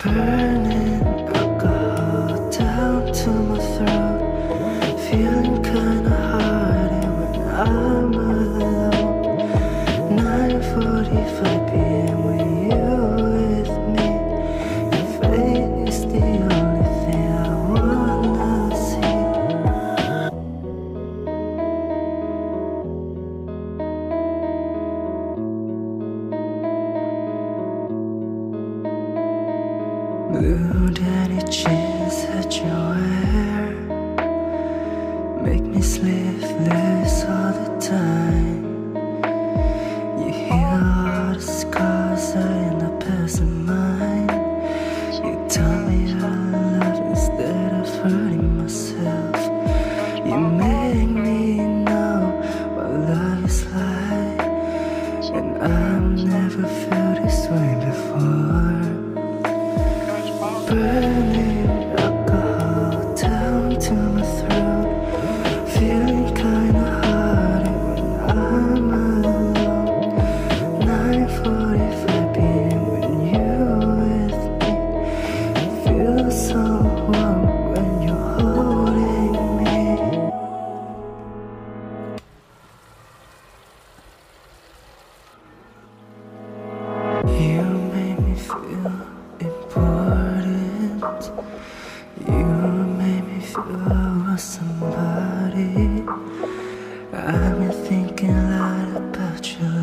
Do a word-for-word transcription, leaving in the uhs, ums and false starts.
Burning alcohol down to my throat, feeling kinda hardy when I'm alone. nine forty-five p m with you with me. Your face is the only thing I wanna see. Blue daddy jeans that you wear make me sleepless all the time. You heal all the scars I end up passing mine. You tell me I love instead of hurting myself. You make me know what love is like, and I've never felt this way before. Burning alcohol down to my throat, feeling kinda hardy when I'm alone. nine forty-five p m when you're with me. It feels so warm when you're holding me. You make me feel important. You made me feel I was somebody. I've been thinking a lot about you